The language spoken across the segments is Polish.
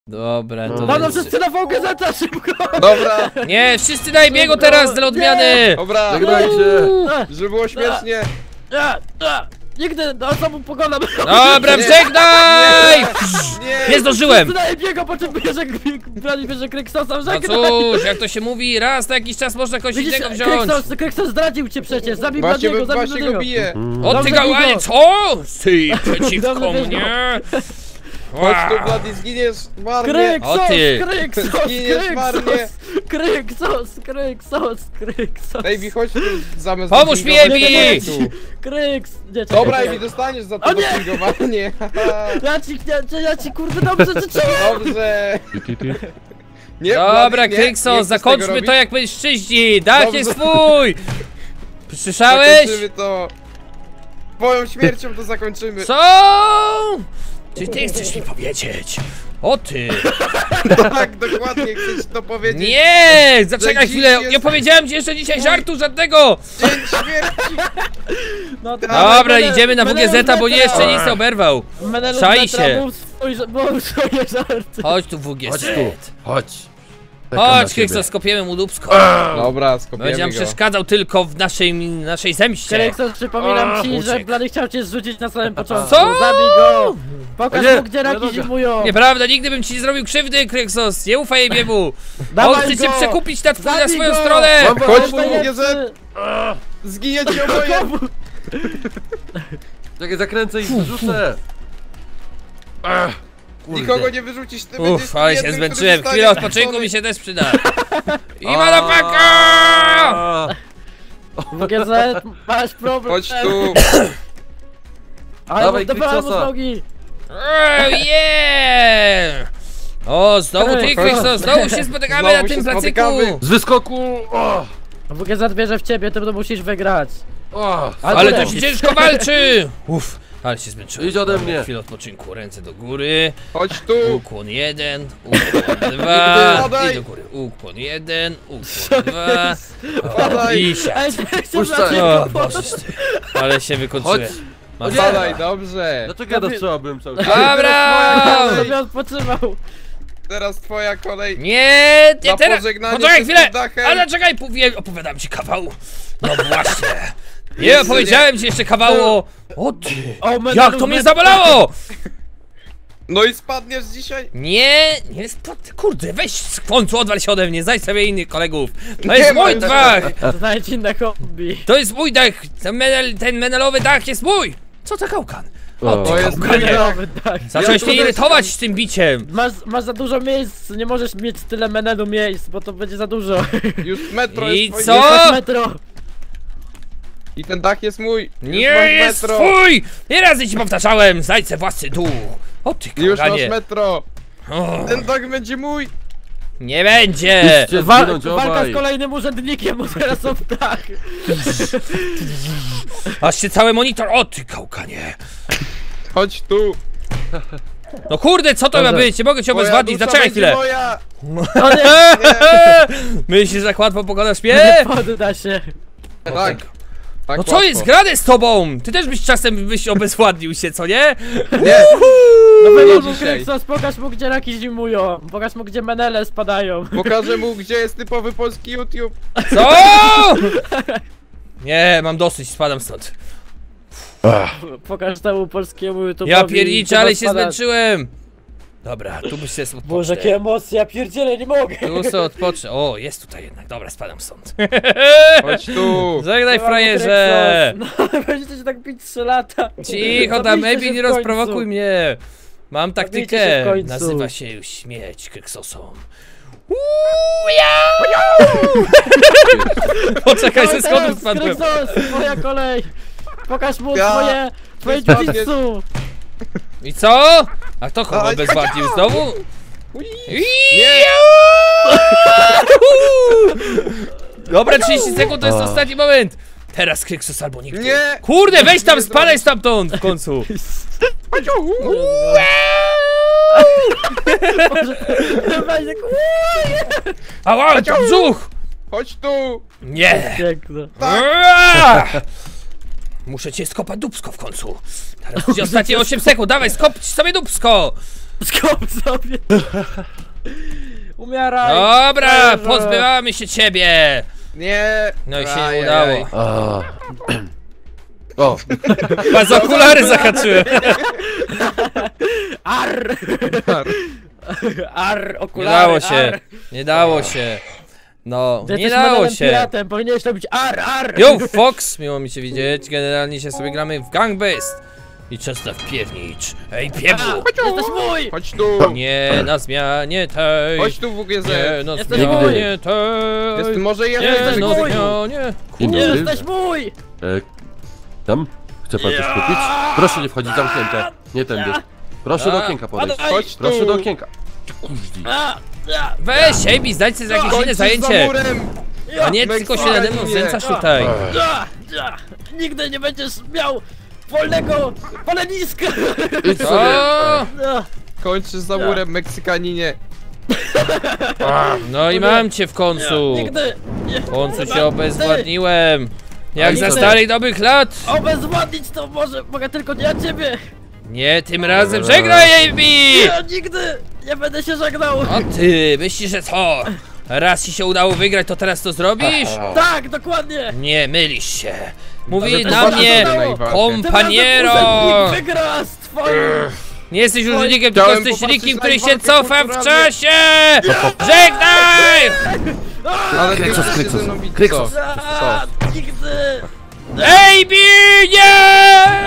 Dobra, to No wszyscy na VGZ szybko! Dobra, Nie, wszyscy na biegu teraz dla odmiany! dobra, Żegnajcie! żeby było śmiesznie. Nigdy, no co mu pokonam! Dobra, żegnaj! Nie zdążyłem! Wszyscy na biegu, po czym bierze Kryksosa, No żegnaj! cóż, jak to się mówi, raz na jakiś czas można kogoś innego wziąć. Kryksos zdradził cię przecież, zabij Właśnie Bladiego, go bije. O ty gałanie, co? Ty przeciwko Dobrze, mnie? Chodź tu, Blady, zginiesz marnie. O ty. Kryksos! Baby, chodź tu zamiast... Pomóż mi, dopingować Amy! tu. Kryks! Dobra, Amy, dostaniesz za to O nie! dopingowanie. Ja ci kurde dobrze życzyłem! Dobrze. Nie, Dobra, Blady, nie, Kryksos, nie chcesz zakończmy tego to robić? jak mężczyźni! Dach Dobrze. jest twój! Słyszałeś? Zakończymy to. Twoją śmiercią to zakończymy. Co? Czy ty chcesz mi powiedzieć? O ty! Tak, dokładnie chcesz to powiedzieć. Nie! Zaczekaj dziś chwilę! jest- Nie powiedziałem ci jeszcze dzisiaj żartu żadnego! Dzień śmierci. No to Dobra, idziemy na WGZ, bo jeszcze nic nie oberwał. Czai się. Był swoje żarty. Chodź tu WGZ. Chodź tu. Chodź. Czekam na Chodź, ciebie. Kryksos, skopiemy mu dupsko. Dobra, skopiemy Będzie nam go. przeszkadzał tylko w naszej zemście. Kryksos, przypominam ci, że uciekł. Blady chciał cię zrzucić na samym początku. Co? Zabij go! Pokaż Nie, mu, gdzie raki droga. zimują. Nieprawda, nigdy bym ci nie zrobił krzywdy, Kryksos. Nie ufaj jemu. On Dawaj chce cię go! przekupić na Zabij swoją go! stronę. Mam- Chodź tu, Najlepszy. WGZ. Zginiecie oboje. Czekaj, zakręcę i wrzucę. Nikogo nie wyrzucisz, ty Uff, ale się jedynym, zmęczyłem. który Chwila zostanie odpoczynku zrzucony. mi się też przyda. I madafaka! WGZ, masz problem. Chodź tu. Ale Dawaj, dawaj mu z Kryksosa. nogi. Yeah! O, znowu ty, Kryksos. Kryksos, znowu się spotykamy Znowu na tym się placyku. spotykamy. Z wyskoku! O! WGZ bierze w ciebie, ty to musisz wygrać. O! Ale to lepiej. się ciężko walczy! Uff, ale się zmęczyłem. Idź ode Dobra, mnie. Chwilę odpoczynku, ręce do góry. Chodź tu. Ukłon 1, ukłon 2 Padaj. i do góry. Ukłon 1, ukłon 2. Padaj. I siad. Ej, chcę Puszczaj. dla O, ciebie Boże ty. Ale się wykończyłem. Chodź. Masz Padaj, dobrze. Dlaczego ja dotrzymałbym cały czas? Dobra! sobie odpoczywał. Teraz twoja kolej. Nie, nie Na teraz! pożegnanie Poczekaj się z chwilę! tym dachem. Ale czekaj, opowiadam ci kawał. No właśnie. Nie opowiedziałem ci jeszcze kawału. O ty! O, Jak to mnie zabolało! No i spadniesz dzisiaj? Nie, kurde, weź w końcu odwal się ode mnie, znajdź sobie innych kolegów. To jest ma mój już. dach! Znajdź inne hobby. To jest mój dach! Ten menelowy dach jest mój! Co za kałkan? O, O. ty To jest kałkanie. Menelowy, tak. Zacząłeś Ja mnie tutaj irytować z tym biciem. Masz za dużo miejsc, nie możesz mieć tyle menelu miejsc, bo to będzie za dużo. Już metro I jest twoje. co? Jest metro. I ten dach jest mój. Już Nie masz jest metro. twój! Nie razy ci powtarzałem, znajdź se własny duch. O ty Już masz kałkanie. metro. O, Ten dach będzie mój. nie będzie! Idźcie Walka zginąć z obaj. kolejnym urzędnikiem, bo teraz są tak. Aż się cały monitor... O ty kałkanie! Chodź tu. No kurde, co to ma Dobra. być? Nie mogę cię Twoja obezwładnić, dusza zaczekaj będzie chwilę! moja. O nie, Myślisz, że tak łatwo pokonasz mnie? podda się. Tak. Tak No co łatwo. jest grane z tobą? Ty też czasem byś obezwładnił się, co nie? Nie. No Nie wyłóż mu dzisiaj. Kryksos, pokaż mu gdzie raki zimują. Pokaż mu gdzie menele spadają. Pokażę mu, gdzie jest typowy polski YouTube. Co? Nie, mam dosyć, spadam stąd. Pokaż temu polskiemu YouTube'owi. Ja pierniczę, ale się spadać. zmęczyłem. Dobra, tu byś się odpocznę. Boże, jakie emocje, ja pierdzielę, nie mogę. Tu sobie odpocznę. O, jest tutaj jednak. Dobra, spadam stąd. Chodź tu. Żegnaj, frajerze! No, będziecie się tak pić 3 lata. Cicho tam, Zabijcie maybe się nie w końcu. rozprowokuj mnie. Mam Zabijcie się taktykę. w końcu. Nazywa się już śmieć Kryksosom. Poczekaj, ze schodów spadłem. Kryksos, twoja kolej. Pokaż mu Ja- twoje spadniesz. jiu-jitsu. I co? A kto kogo Aj, bezwładnił znowu? Nie. Dobra, 30 sekund to jest ostatni moment. Teraz Kryksos albo nigdy. Nie. Kurde, weź tam, spadaj stamtąd w końcu. Ała, to brzuch! Chodź tu. Nie! Piękne. Muszę cię skopać dupsko w końcu. Teraz będzie ostatnie 8 sekund, dawaj, skop sobie dupsko! Skop sobie! Umieraj! Dobra, Boże. pozbywamy się ciebie! Nie! No i się nie Ajajaj. udało. A. O, Chyba za okulary zahaczyłem. Arr! Arr, Nie okulary, dało się, arr. nie dało się. No, Ty nie jesteś dało menelem się. piratem, powinieneś robić arr, arr! Yo, Fox! Miło mi cię widzieć. Generalnie się sobie gramy w Gangbest. I czas na wpiernicz. Ej, piewu! Jesteś mój! Chodź tu! Nie na zmianie tej. Chodź tu WGZ! Nie na Jesteś zmianie tej. Jest, może ja Nie jesteś na mój. zmianie. dzień Nie dobry. jesteś mój! Tam? Chce pan coś kupić? Proszę nie wchodzić, zamknięte. Nie tędy. Proszę do okienka podejść. Padaj. Chodź tu! Proszę do okienka. Kuździ. Weź, Ejbi, znajdź sobie jakieś inne Kończysz za zajęcie. murem! A nie tylko się nade mną znęcasz tutaj. Nigdy nie będziesz miał wolnego paleniska! Idź sobie. O! Kończysz za murem, Meksykaninie! No i mam cię w końcu. Nigdy! Nie. W końcu cię Ty. obezwładniłem. Jak za Nigdy. starych dobrych lat. Obezwładnić to mogę tylko nie ja ciebie! Nie, tym razem żegnaj, Ejbi! Ja nigdy nie będę się żegnał! O ty, myślisz, że co? Raz ci się udało wygrać, to teraz to zrobisz? Tak, dokładnie! Nie, mylisz się. Mówi Ale to na bardzo mnie najważniejsze. kompaniero! Tym razem urzędnik wygra z twoim! Nie jesteś urzędnikiem, tylko Chciałem jesteś popatrzeć nikim, na który ich się walkę cofa w kulturalną. czasie! Żegnaj! Ale ty Kryksos, chcesz się Kryksos, ze mną bić, Kryksos. co? A, nigdy! Ejbi, nie!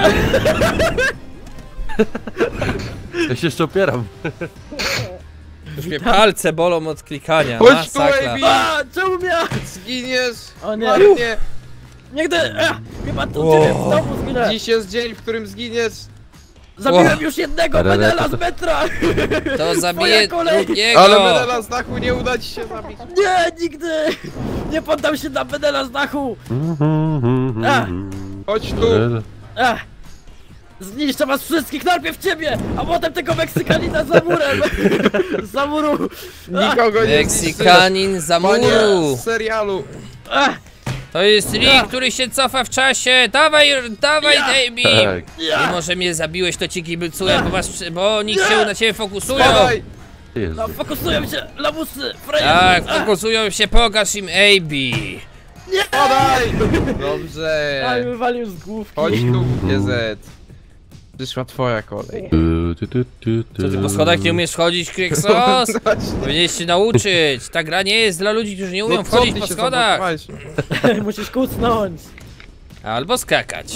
Ja się jeszcze opieram. Już mnie palce bolą od klikania, Chodź tu, masakra. Ejbi! A, czemu mnie? Zginiesz! O nie. Marnie! Nigdy! Chyba tu u ciebie w domu zginę! Dziś jest dzień, w którym zginiesz! Zabiłem już jednego Ale menela to- z metra! To zabije kolej. drugiego. Ale medala z dachu nie uda ci się zabić! Nie, nigdy! Nie poddam się na menela z dachu! A. Chodź tu! Ach. Zniszczę was wszystkich, najpierw ciebie, a potem tego Meksykanina za murem! Za muru! Nikogo nie Meksykanin za Panie muru. z serialu! Ach. To jest Rick, który się cofa w czasie. Dawaj, dawaj, Ja. Ejbi. Tak. Mimo, że mnie zabiłeś, to ci kibicuję, bo oni się na ciebie fokusują. Padaj! Jezu. No, fokusują się, lamusy, frajerzy! Tak, Ach. fokusują się, pokaż im Ejbi. Padaj! Dobrze! Aj, wywalił z główki. Chodź tu, GZ. Przyszła twoja kolej. Co ty po schodach nie umiesz chodzić, Kryksos? Powinieneś się nauczyć. Ta gra nie jest dla ludzi, którzy nie umieją co wchodzić ty po się schodach. zablokowałeś? Musisz kucnąć. Albo skakać.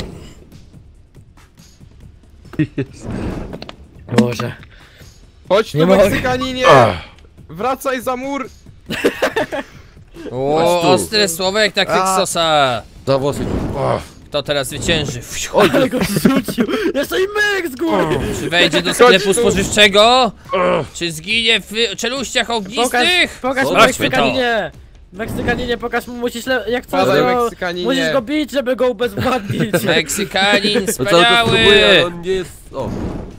Boże. Chodź Nie tu, mogę. Meksykaninie! Wracaj za mur! O, Chodź tu. ostre słowo jak na Kryksosa. Za włosy. Kto teraz zwycięży? Ale go rzucił. Jeszcze i myk z góry. Czy wejdzie do sklepu Chodź tu. spożywczego? Czy zginie w czeluściach ognistych? Pokaż mu Zobaczmy to. Meksykaninie. Meksykaninie, pokaż mu, musisz, jak coś Padaj, go, Meksykaninie. musisz go bić, żeby go ubezwładnić. Meksykanin No cały czas próbuję, ale wspaniały. on nie jest... O.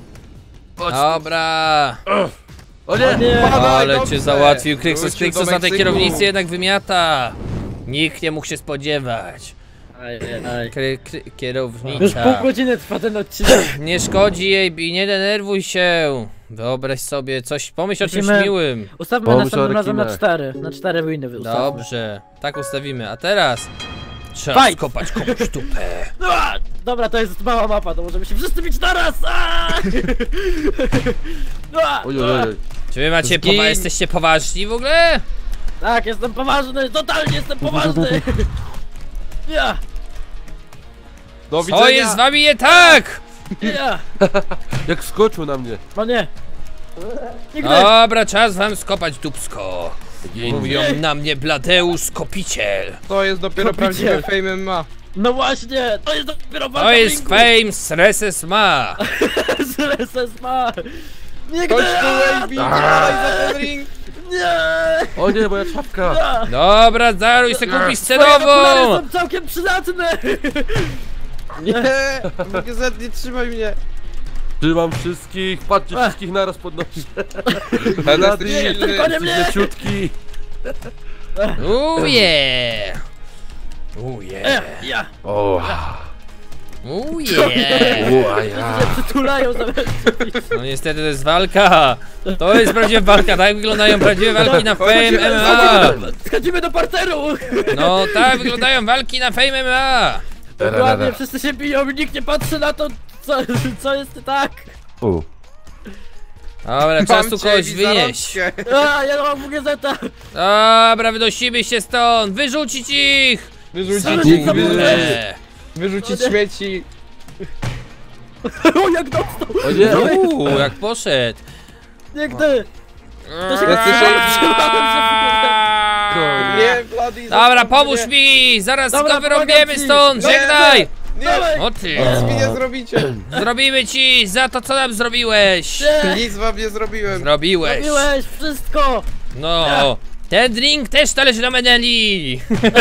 Dobra. O nie! Nie. Padaj, Ale dobrze. cię załatwił Kryksos. Wrócił Kryksos do na tej Meksyku. kierownicy jednak wymiata. Nikt nie mógł się spodziewać. Aj, aj. Już Kierownica. pół godziny trwa ten odcinek. Nie szkodzi jej, nie denerwuj się. Wyobraź sobie coś, pomyśl o czymś Musimy- miłym. Ustawmy Pomyśl następnym o razem na rekinach. 4. Na 4 winy ustawmy. Dobrze, tak ustawimy. A teraz trzeba Fight. skopać komuś dupę. A, dobra, to jest mała mapa, to możemy się wszyscy bić naraz! A! A! Oj, oj, oj. Czy wy macie Zgin. jesteście poważni w ogóle? Tak, jestem poważny, totalnie jestem poważny! Ja! Do Co widzenia! jest z wami nie tak? Ja! Jak skoczył na mnie. No nie! Nigdy! Dobra, czas wam skopać dupsko. Gin. Mówią na mnie Bladeusz Skopiciel. To jest dopiero Kopiciel. prawdziwe Fame MMA. No właśnie! To jest dopiero walka To jest ringu. fame z Reses ma. Z SSMA! Nigdy! Chodź tu, AB, nie dalej za ten ring! Nie! O nie, moja czapka. Ja! Dobra, daruj se kupić Twoje okulary scenową. są całkiem przydatne! Nie! GZ, nie trzymaj mnie! Trzymam wszystkich, patrzcie wszystkich naraz pod nogi. Ten Blady, jesteś silny. tylko nie mnie! leciutki. Uje. Uje. Ja! O. Ujej. Uaja. się przytulają zamiast... No niestety to jest walka. To jest prawdziwa walka, tak wyglądają prawdziwe walki na Fame MMA. Schodzimy do parteru! No tak wyglądają walki na Fame MMA. Dokładnie, wszyscy się biją, nikt nie patrzy na to, co jest tak. Dobra, czas tu Mam cię, kogoś wynieść. Lizarotkę. A, ja mam WGZ-a. Dobra, wynosimy się stąd. Wyrzucić ich. Wyrzucić Nigdy. Kurde. Wyrzucić śmieci. O, jak dostał! O nie! Jak poszedł. Nigdy! To się Jesteś- Aaaa. Nie, Bloody. Dobra, pomóż mi! Zaraz Dobra, go wyrobiemy pomagam ci. stąd! Nie, Żegnaj! Nie, Dawaj. O ty! nic mi nie zrobicie. Zrobimy ci za to, co nam zrobiłeś! Nie! Nic wam nie zrobiłem. Zrobiłeś! Zrobiłeś wszystko! No! Ten drink też należy do Meneli!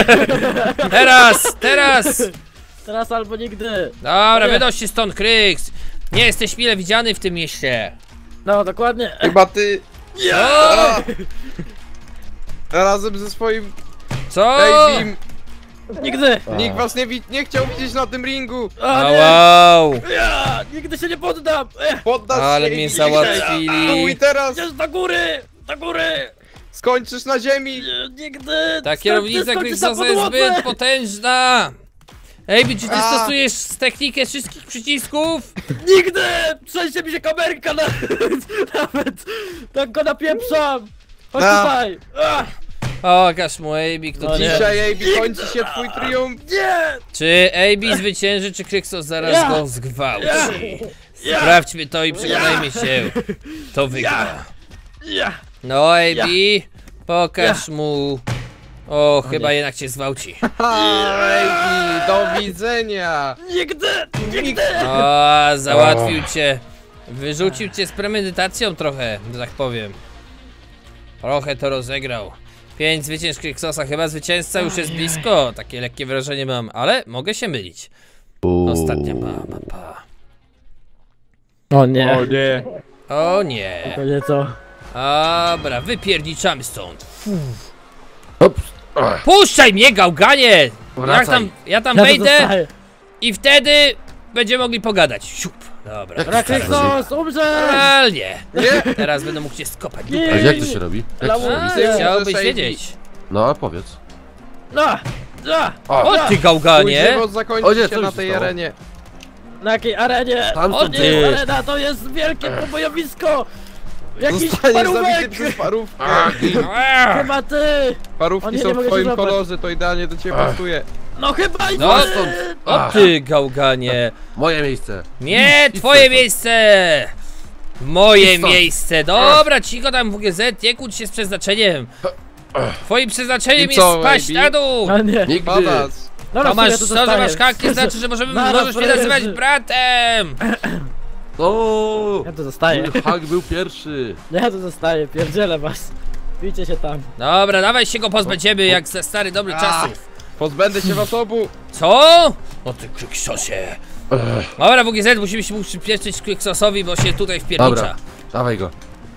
Teraz! Teraz albo nigdy. Dobra, Nie. wynoś się stąd, Kryks! Nie jesteś mile widziany w tym mieście! No, dokładnie. Chyba ty. Co? A! Razem ze swoim Co? Davim. Nigdy! Nikt was nie chciał widzieć na tym ringu. A, O, nie! wow! Ja, nigdy się nie poddam! Poddasz Ale się mnie i załatwili. Tu i teraz Idziesz do góry! Do góry! skończysz na ziemi. Nigdy! Ta kierownica skończysz na Kryksosa jest podłodze. zbyt potężna! Ej, czy ty A. stosujesz technikę wszystkich przycisków? Nigdy! Trzęsie mi się kamerka nawet! Tak go napieprzam! Chodź A. tutaj! Ach, O, każ mu AB, kto No nie. Dzisiaj AB kończy się twój triumf. nie! Czy AB zwycięży, czy Kryksos zaraz Ja. go zgwałci? Ja. Sprawdźmy to i przekonajmy się, kto wygra. Ja! No AB, pokaż mu... O, chyba jednak cię zgwałci. AB, do widzenia. Nigdy! Nigdy! O, załatwił cię. Wyrzucił cię z premedytacją trochę, że tak powiem. Trochę to rozegrał. 5 zwycięstw Kryksosa, chyba zwycięzca już jest blisko. Takie lekkie wrażenie mam, ale mogę się mylić. Ostatnia mapa. O nie! nie. O nie. To nieco. Dobra, wypierniczamy stąd. Ops. Puszczaj mnie, gałganie! Wracaj. Ja tam Ja tu wejdę zostaję. i wtedy będziemy mogli pogadać. Siup. Dobra. Rakryksos, umrzesz! Realnie. Nie. Teraz będę mógł cię skopać. Nie. A jak to się robi? Jak to się Lamus. robi? A, chciałbyś Muszę wiedzieć. No, a powiedz. No! No! O ty Twój gałganie! żywot O zakończy nie, co się na już tej stało? arenie. Na jakiej arenie? Tam O są nie, ty. arena to jest wielkie pobojowisko! Jakiś Zostaniesz zabity parówek! przez parówkę. Chyba ty! O Parówki nie, są nie w mogę twoim się złapać. kolorze, to idealnie do ciebie pasuje. No chyba i No ty! stąd. O ty gałganie! Moje miejsce. Nie, Idź twoje stąd. miejsce! Moje Idź stąd. miejsce! Dobra, cicho tam WGZ, nie kłóć się z przeznaczeniem! Twoim przeznaczeniem I co, jest spaść AB? na dół! No nie. Nigdy. Padać. Dobra, To masz, to to, że masz hak, nie znaczy, że możesz mnie nazywać bratem! O! Ja tu zostaję. Mój hak był pierwszy. Ja tu zostaję, pierdzielę was. Bijcie się tam. Dobra, dawaj się go pozbędziemy jak za stary dobry czasów. Pozbędę się was obu. Co? O ty Kryksosie! Dobra, WGZ, musimy się przypieszyć Kryksosowi, bo się tutaj wpiernicza. Dobra, dawaj go.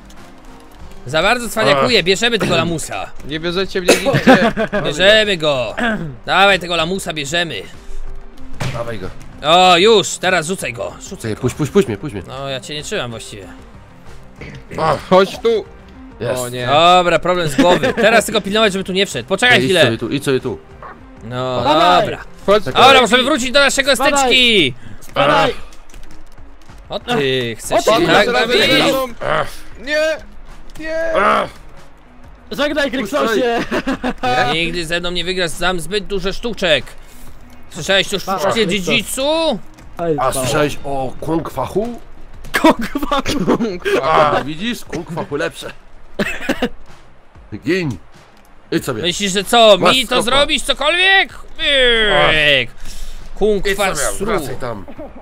Za bardzo cwaniakuje, bierzemy tego lamusa. Nie bierzecie mnie nigdzie. Bierzemy go. Dawaj tego lamusa, bierzemy. Dawaj go. O, już, teraz rzucaj go. Rzucaj. Czekaj, puść mnie. No, ja cię nie trzymam właściwie. Chodź tu. Jest. O nie. Dobra, problem z głowy. Teraz tylko pilnować, żeby tu nie wszedł. Poczekaj Idź chwilę. sobie tu. No, Dawaj. dobra. Chodź. Dobra, możemy wrócić do naszego Spadaj. steczki. Spadaj! O ty, chcesz O się ty, tak razem bawić? ze mną. Nie. Nie. Żegnaj, Kryksosie! Nigdy ze mną nie wygrasz, znam zbyt dużo sztuczek. Słyszałeś o sztuczce Krystus. jiu-jitsu? A słyszałeś o kung fachu? A, widzisz? Kung fachu lepsze. Gin. Idź sobie. Myślisz, że co, Masz mi to skopa. zrobisz cokolwiek? Myk. Kung Idź Fu sobie, wracaj tam.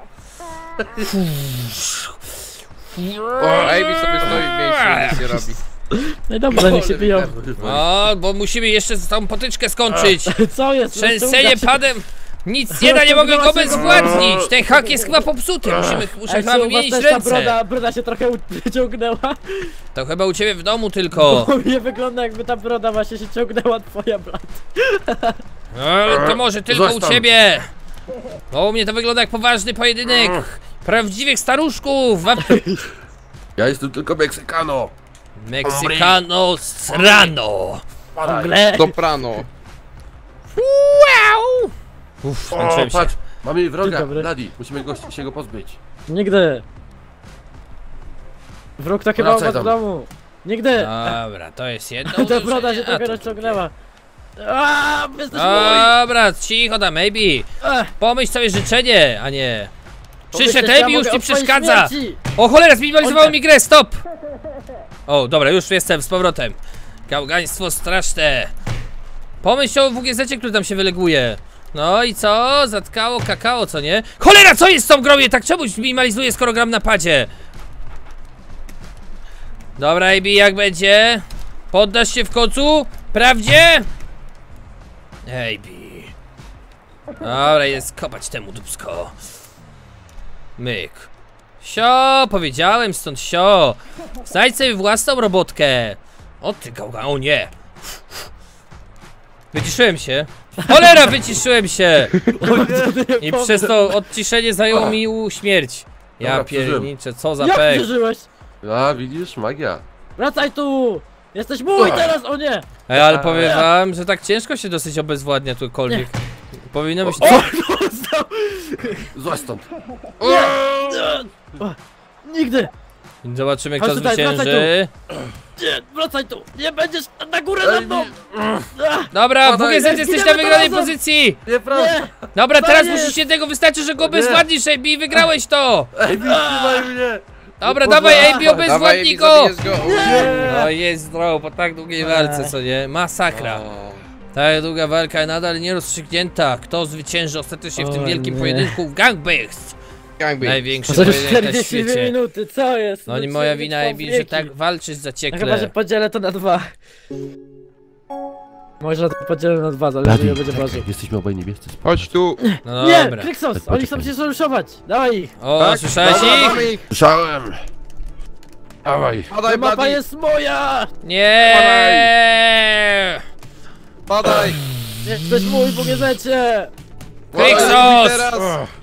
AB sobie stoi w miejscu i nic nie robi. No i dobrze, niech się biją. O, bo musimy jeszcze tą potyczkę skończyć. Co jest? Trzęsienie padem. Nic nie da, nie mogę go bezwładnić. Ten hak jest chyba popsuty. Muszę chyba wymienić ręce. broda się trochę wyciągnęła. To chyba u ciebie w domu tylko. Bo mnie wygląda jakby ta broda właśnie się ciągnęła twoja blat. Ale to może tylko u Zostań. ciebie. O, u mnie to wygląda jak poważny pojedynek prawdziwych staruszków. Ja jestem tylko Meksykano. Meksykano strano. Soprano. Wow! Uff, O, męczyłem się. patrz, mamy wroga, Dzień dobry. Bloody. Musimy się go pozbyć. Nigdy. Wróg to chyba u Wracaj was w tam. domu. Nigdy. Dobra, to jest jedno Ta broda się uderzenie, a trochę to rozciągnęła. Aaa, jesteś mój! Dobra, cicho tam, maybe. Ech, Pomyśl sobie życzenie, a nie. Przyszedł pomyśleć, Ebi, ja już mogę ci o twojej przeszkadza. śmierci. O cholera, zminimalizowało O nie. mi grę, stop! O, dobra, już jestem z powrotem. Gałgaństwo straszne. Pomyśl o WGZ-cie, który tam się wyleguje. No i co? Zatkało kakao, co nie? Cholera, co jest w tą gromie? Tak czemu zminimalizuję, skoro gram na padzie? Dobra, AB, jak będzie? Poddasz się w końcu? Prawdzie? AB. Dobra, jest kopać temu dupsko. Myk. Sio, powiedziałem stąd sio. Znajdź sobie własną robotkę. O ty gałga, o nie. Wyciszyłem się. Cholera, wyciszyłem się. I przez to odciszenie zajęło mi śmierć. Ja Dobra, przeżyłem. pierniczę, co za Jak pech. przeżyłeś? A, widzisz? Magia. Wracaj tu! Jesteś mój teraz, o nie! Ej, ale powiem wam, że tak ciężko się dosyć obezwładnia tukolwiek. Powinno być... Złaź stąd. Nigdy! Zobaczymy, Chodź kto tutaj, wracaj zwycięży. Nie, wracaj tu! Nie będziesz na górę za mną! Dobra, Podaj, WGZ, jesteś na zginęmy wygranej razem. pozycji! Nieprawda. Nie! Dobra, To teraz jest. musisz jednego, wystarczy, że go obezwładnisz, AB, wygrałeś to! Ej, trzymaj mnie. Dobra, Nie dawaj, pozwala. AB, Dawaj, obezwładnij Ebi, go! zabijesz go. No jest zdrowo, po tak długiej walce, co nie? Masakra. O. Tak długa walka nadal nierozstrzygnięta. Kto zwycięży ostatecznie w tym O wielkim nie. pojedynku w Gangbang? Jakby. Największy To już pojedynek na 42 świecie. minuty, co jest? No nie co, moja wina, trwa AB, że wieki. tak walczysz No chyba, że zaciekle. podzielę to na 2. Może to podzielę na 2, zależy ile będzie ważył. Jesteśmy obaj niebiescy. Chodź tu. No Nie! dobra. Kryksos! Poczekaj. Oni chcą się sojuszować! Dawaj ich! O, Tak? słyszałeś Dobra, ich? mamy ich. Słyszałem. Dawaj. Padaj, Ta mapa Bloody. jest moja! Nie! Padaj. Jesteś mój, WGZ-cie! Kryksos! Teraz.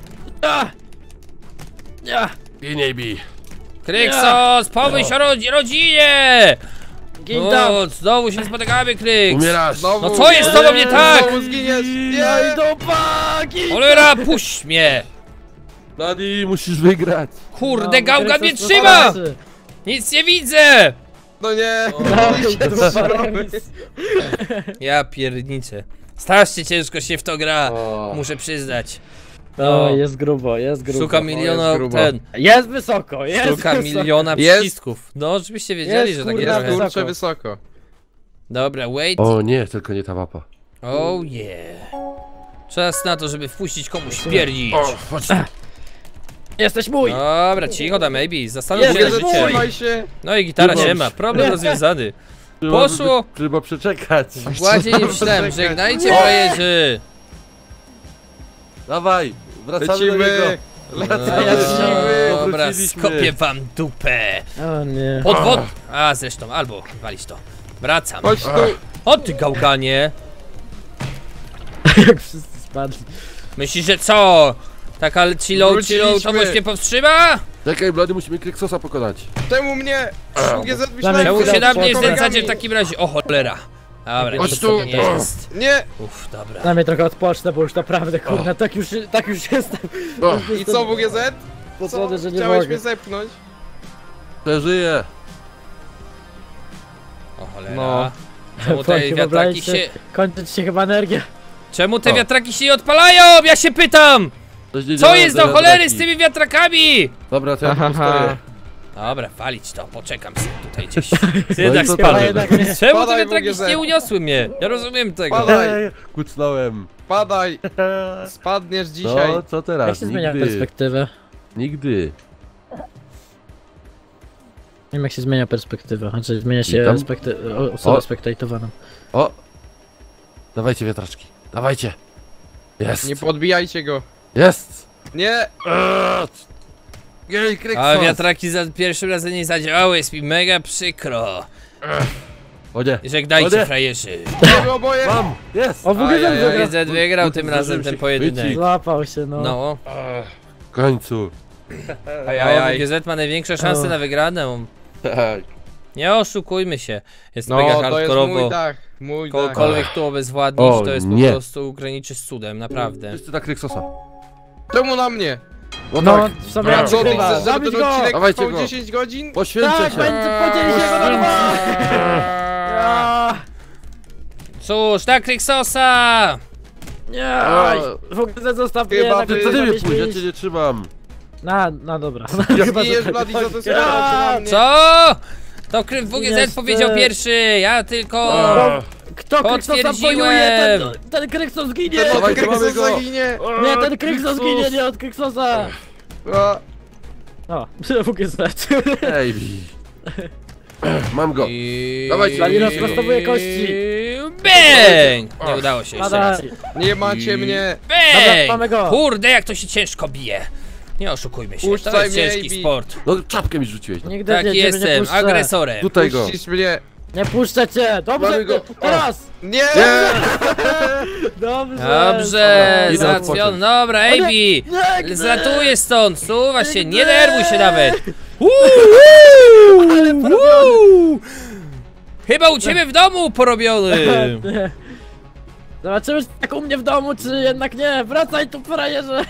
Nie bij. Kryksos, pomyśl o rodzinie! Gin tam! O, znowu się spotykamy, Kryks! Umierasz. Znowu. No co jest z tobą nie tak? Znowu zginiesz. No Nie. i dupa! Gin! Cholera, puść mnie! Bloody, musisz wygrać. Kurde, No, gałga mnie Kryksos trzyma! powalczy. Nic nie widzę! No nie. Dawaj, dupa, remis. Ja pierniczę. Strasznie ciężko się w to gra, O. muszę przyznać. No, jest grubo, jest grubo. Sztuka miliona, jest grubo. ten, Jest wysoko, jest sztuka wysoko. miliona Jest. przycisków. No, żebyście wiedzieli, Jest, że takie kurna, trochę. wysoko. Kurczę wysoko. Dobra, wait. O nie, tylko nie ta mapa. Oh yeah. Czas na to, żeby wpuścić komuś pierdzić. O, chodź. Jesteś mój! Dobra, cicho da, maybe. Zastanów się na Jest, życie. Zatrzymaj się. No i gitara Dobra. się ma, problem rozwiązany. Trzeba Poszło. Trzeba przeczekać. Gładzie nie myślałem, żegnajcie frajerzy. Dawaj, wracamy do Lecimy. niego. Dobra, Wróciliśmy. skopię wam dupę. O nie. Podwod... A, zresztą, albo walić to. Wracam. Chodź tu. O ty gałganie. Jak wszyscy spadli. Myślisz, że co? Taka chillow to Wróciliśmy. mnie powstrzyma? Czekaj, Bloody, musimy Kryksosa pokonać. Czemu mnie? WGZ Damy myślałem, Czemu chwilę się na mnie odpocząć. znęcacie w takim razie? O cholera. Dobra, Chodź nic tu. to nie jest. Nie. Uff, dobra. Na mnie trochę odpocznę, bo już naprawdę, kurna, tak już jestem. O, I co WGZ? Co? Posłony, że nie Chciałeś mogę. mnie zepchnąć? przeżyję. O cholera. No. Czemu te Chyba wiatraki się... się... Kończyć się chyba energia. Czemu te O. wiatraki się nie odpalają? Ja się pytam! Coś nie Co działa, jest te do cholery wiatraki. z tymi wiatrakami? Dobra, to ja tu Aha. stoję. Dobra, walić to, poczekam sobie tutaj gdzieś. No Jednak i co spadłem. tam? jednak nie. Czemu te Padaj, wiatraki WGZ. nie uniosły mnie? Ja rozumiem tego. Padaj. Kucnąłem. Padaj. Spadniesz dzisiaj. No, co teraz? Jak się zmienia Nigdy. perspektywę? Nigdy. Nie wiem jak się zmienia perspektywa, znaczy zmienia się Witam. osobę O. spektatowaną. O! Dawajcie wiatraczki. Dawajcie. Jest. Nie podbijajcie go. Jest. Nie. Jej, Kryksos. A wiatraki za pierwszym razem nie zadziałały, jest mi mega przykro. O nie. Żegnajcie, frajerzy. Mamy oboje. Mam! Jest! O, WGZ wygrał. WGZ wygrał tym razem ten pojedynek. Złapał się, no. No. W końcu. A WGZ ma największe szanse na wygraną. Tak. Nie oszukujmy się. Jest mega No, to jest hardkorowo. mój dach, mój dach. Kogokolwiek tu obezwładnić, O, to jest po nie. prostu graniczy z cudem, naprawdę. Wszyscy na Kryksosa. Czemu na mnie? No No, tak. w sobie Brawo. Co ty przegrywa. chcesz, żeby Zabić ten go! odcinek Dawajcie trwał go. 10 godzin? Poświęcę Tak, się. będzie podzieli się go na dwa! Cóż, na Kryksosa! Nie! A. WGZ zostaw mnie, Chyba na ty- Co końcu ty mnie zabić pójdziesz? Ja mi. cię nie trzymam. No dobra. Zginiesz, Bloody, za to sprawę na mnie. Co? To WGZ Jest, powiedział pierwszy, ja tylko... Kto Kryksosa Potwierdziłem. bojuje, ten Kryksos zginie! Ten Dawaj, od Kryksosa mamy go. zaginie. Nie, ten Kryksos zginie, nie od Kryksosa! A, O, WGZ. Ej, mam go. I... Dawajcie. Bladi rozprostowuje kości. Bang! Nie udało się jeszcze raz. Padaj. Nie macie mnie. Dobra, mamy Bang! go. Kurde, jak to się ciężko bije. Nie oszukujmy się, to Puszczaj jest mnie, ciężki Ivy. sport. No czapkę mi rzuciłeś. Nigdy Tak nie, ciebie nie jestem, puszczę. agresorem. Tutaj go. Puścisz mnie. Nie puszczę cię! Dobrze, Mamy go. teraz! Nie! Dobrze! Dobrze, Idę załatwiony. odpocząć. Dobra, nie, Ejbi! nie, Zlatuje stąd, suwa się, nie nie. denerwuj się nawet. Chyba u ciebie w domu porobiony. Nie. Zobaczymy, czy tak u mnie w domu, czy jednak nie! Wracaj tu, frajerze!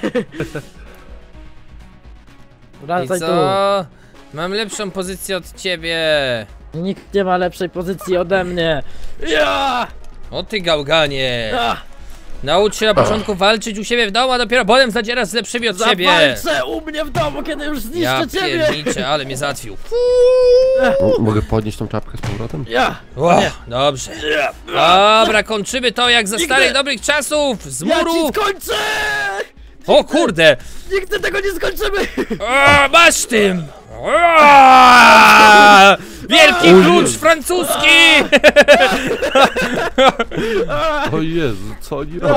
I Wracaj tu! co? Mam lepszą pozycję od ciebie. Nikt nie ma lepszej pozycji ode mnie! Ja! O ty gałganie. Ja! Naucz się na początku walczyć u siebie w domu, a dopiero potem zadzierasz z lepszymi od ciebie. Zawalczę u mnie w domu, kiedy już Ja zniszczę ciebie! pierniczę, ale mnie załatwił. Mogę podnieść tą czapkę z powrotem? Ja! O, dobrze. Dobra, kończymy to jak za starych dobrych czasów. Z Ja ci muru. skończę! O kurde. Nigdy tego nie skończymy! O, masz tym. O, wielki klucz francuski. O Jezu, co oni robią?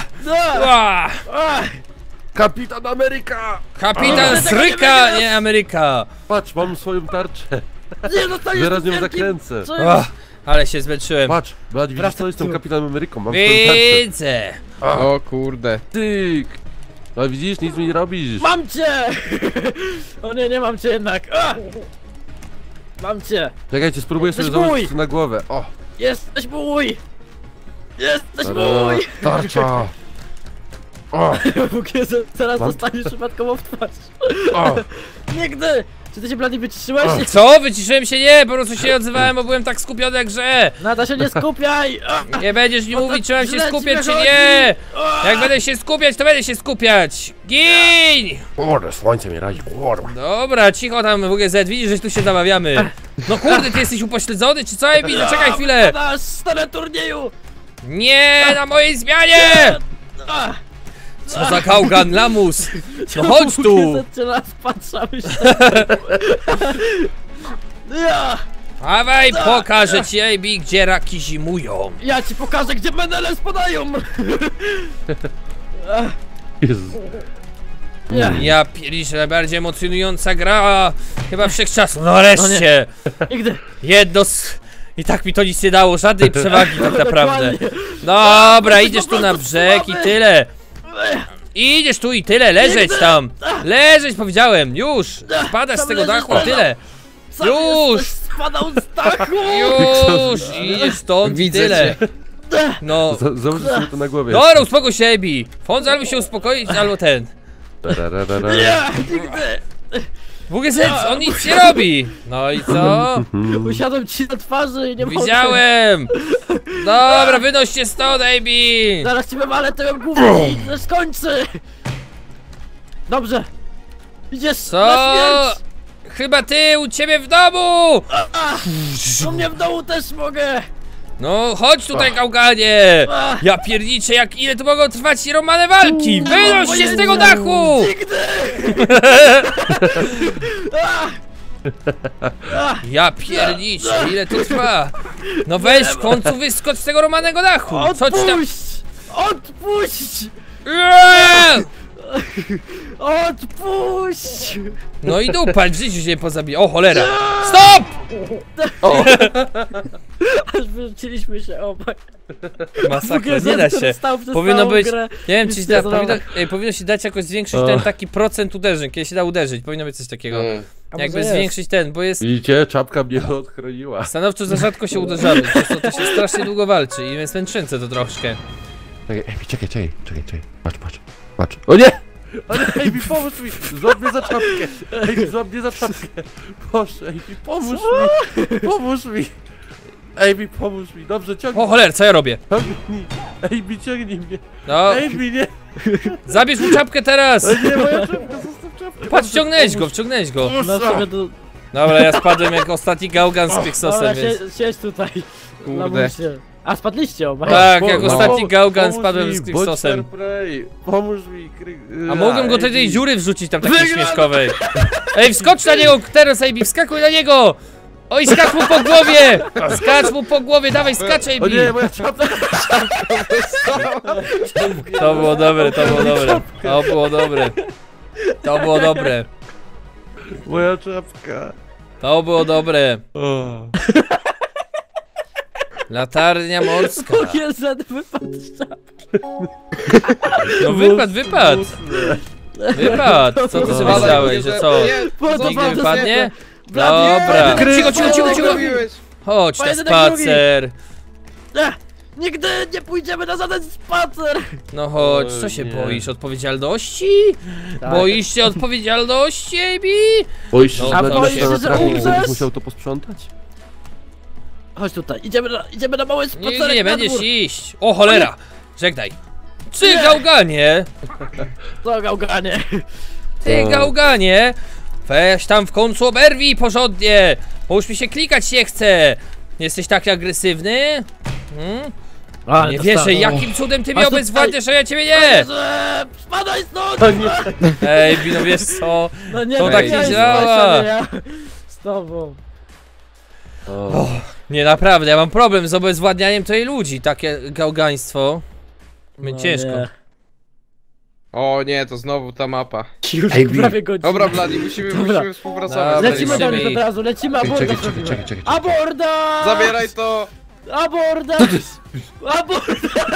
O, Kapitan Ameryka! kapitan Zryka, nie Ameryka. Patrz, mam swoją tarczę. Nie zostaniesz Zaraz tu nią wielkim zakręcę. czymś. O, ale się zmęczyłem. Patrz, Blad, widzisz Wracaj co jestem tu. Kapitanem Ameryką, mam swoją tarczę. Widzę. O kurde. Tyk! No widzisz, nic mi nie robisz. Mam cię! O nie, nie mam cię jednak! Mam cię! Czekajcie, spróbuję sobie Jesteś założyć mój! na głowę. O! Jesteś mój! Jesteś mój! Tarcza! O! WGZ teraz Mam- dostaniesz przypadkowo w twarz. O! Nigdy! Czy ty się blady wyciszyłeś? Co? Wyciszyłem się? Nie, po prostu się nie odzywałem, bo byłem tak skupiony jak grze. Nada się nie skupiaj! Nie będziesz mi Bo to mówić, czy mam się źle ci skupiać, czy wychodzi. nie. Jak będę się skupiać, to będę się skupiać. Gin! Kurde, słońce mnie razi, kurde. Dobra, cicho tam WGZ, widzisz, że tu się zabawiamy. No kurde, ty jesteś upośledzony, czy co? Ej, zaczekaj chwilę. Nasz stare turnieju! Nie, na mojej zmianie! Co za gałgan, lamus. No chodź tu. WGZ cię raz patrzamy się. Ja! Dawaj, pokażę ci, AB, gdzie raki zimują. Ja ci pokażę, gdzie menele spadają! Jezu. Ja! Ja pierniczę, najbardziej emocjonująca gra chyba wszechczasów. No wreszcie. Nigdy! Jedno z... I tak mi to nic nie dało, żadnej przewagi tak naprawdę. Dokładnie. Dobra, idziesz tu na brzeg i tyle. Idziesz tu i tyle, leżeć tam. Leżeć powiedziałem, już. Spadasz z tego dachu i tyle. Sam Już. jesteś spadał z dachu! Już, idziesz stąd i Widzę tyle. cię. No. Założę sobie to na głowie. Dobra, uspokój się, Ebi. Fons albo się uspokoić, albo ten. Tararara. Nie! Nigdy! WGZ, on nic nie robi. No i co? Usiadłem ci na twarzy i nie mogę. Widziałem. Dobra, wynoś się stąd, Ebi. Zaraz ci wywalę tyłem głównie i to skończy! Dobrze! Idziesz Co? na śmierć! Chyba ty u ciebie w domu! U mnie w domu też mogę! No chodź tutaj, gałganie! Ja pierniczę, jak ile tu mogą trwać romane walki! Wynoś się z tego dachu! Nigdy! Ja pierniczę, ile to trwa? No weź w końcu wyskocz z tego romanego dachu! Co ci tam... Odpuść! Odpuść! Eee! Odpuść! No i dupa, w życiu się nie pozabija. O cholera! Stop! Też wyrzuciliśmy się obaj. Masakra, nie da się. Powinno być, nie wiem, czy się da, powinno się dać jakoś zwiększyć ten taki procent uderzeń, kiedy się da uderzyć, powinno być coś takiego. Jakby zwiększyć ten, bo jest... Widzicie, czapka mnie odchroniła. Stanowczo za rzadko się uderzamy, przez to się strasznie długo walczy i jest męczące to troszkę. Czekaj. Patrz. O nie! O nie, Ejbi, pomóż mi! Złap mnie za czapkę! Ejbi, złap mnie za czapkę! Boże, Ejbi, pomóż mi! Pomóż mi! Ejbi, pomóż mi! Dobrze, ciągnij! O cholera, co ja robię? Ciągnij! Ejbi, ciągnij mnie! No, Ejbi, nie! zabierz mu czapkę teraz! O nie, moja czapka, zostaw czapkę! Patrz, wciągnęłeś go. No sobie to... Dobra, ja spadłem jak ostatni gałgan z Pixosem, Dobra, więc... siedź tutaj. Kurde. Lamusie. A spadliście obaj. Tak, jak No. ostatni gałgan Pomóż spadłem mi, z bądź Pixosem. fair play. Pomóż mi, A mogłem go do tej Ejbi. dziury wrzucić tam takiej śmieszkowej. Ej, wskocz na niego teraz, Ejbi, wskakuj na niego! Oj, skacz mu po głowie! Skacz mu po głowie, dawaj, skacz, O Ejbi! nie, moja czapka! To było dobre, to było dobre. To było dobre. To było dobre. Moja czapka! To było dobre. Latarnia morska. Jezu, wypadł z czapki. No wypadł. Wypadł. Co ty sobie myślałeś, że co? Nigdy wypadnie? Dobra. Cicho. Chodź na Pojedynek spacer. Nigdy nie pójdziemy na żaden spacer. No chodź, co O się nie. boisz? Odpowiedzialności? Tak. Boisz się odpowiedzialności, Ejbi? Boisz się, No, że a będziesz boisz się, na że traku i umrzesz? będziesz musiał to posprzątać? Chodź tutaj, idziemy na mały spacerek Nigdzie nie na będziesz dwór. iść. O cholera! Żegnaj. Ty Nie. gałganie! Co gałganie? Ty gałganie! Weź tam w końcu oberwij porządnie! Bo już mi się klikać nie chce! Jesteś taki agresywny? Nie wierzę, jakim cudem ty mnie Masz tutaj- obezwładniasz, a ja ciebie nie! Spadaj stąd! Ej, no wiesz co? No nie, To no tak ja nie z działa. Basia, nie ja. Z tobą. Nie, naprawdę, ja mam problem z obezwładnianiem tej ludzi, takie gałgaństwo. My No ciężko. nie. O nie, to znowu ta mapa. Już Ej, Bi. prawie godzina. Dobra, Bladi, musimy współpracować. Dobra, Lecimy do lecimy. nich od razu, lecimy, aborda zrobimy. Czekaj. Aborda! Zabieraj to! Aborda! Aborda!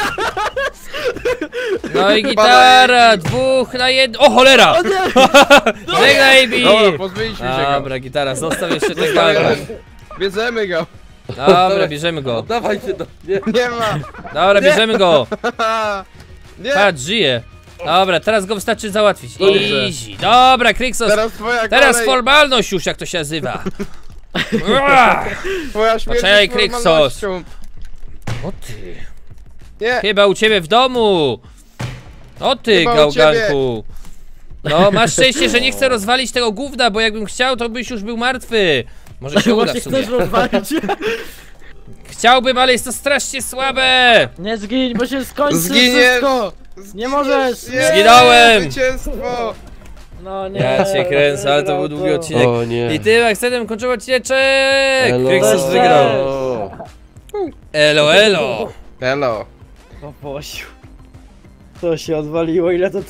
No i gitara, 2 na 1. O cholera! O nie! Żegnaj, Bi! Dobra, pozbyliśmy się go. Dobra, gitara, zostaw jeszcze ten gałgan. Bierzemy go. Dobra, bierzemy go. Dawajcie do mnie. Nie ma. Dobra, bierzemy go. Nie, Patrz, żyje. Dobra, teraz go wystarczy załatwić. Dobrze. Easy. Dobra, Kryksos. teraz twoja Teraz kolej. formalność już, jak to się nazywa. Twoja śmierć Poczekaj, jest Kryksos. formalnością. O ty. Nie, Chyba u ciebie w domu. O ty, Chyba u gałganku. No, masz szczęście, że nie chcę rozwalić tego gówna, bo jakbym chciał, to byś już był martwy. Może się uda Właśnie w sumie. chcesz rozwalić. Chciałbym, ale jest to strasznie słabe. Nie zgiń, bo się skończy Zginiesz. wszystko. Nie możesz. Nie, Zginąłem. Zwycięstwo. No nie. Ja cię kręcę, ale to był długi odcinek. O nie. I tym akcentem kończymy odcineczek. Elo. Kryksos Cześć. wygrał. Elo, elo. Hello. O Bosiu. To się odwaliło, ile to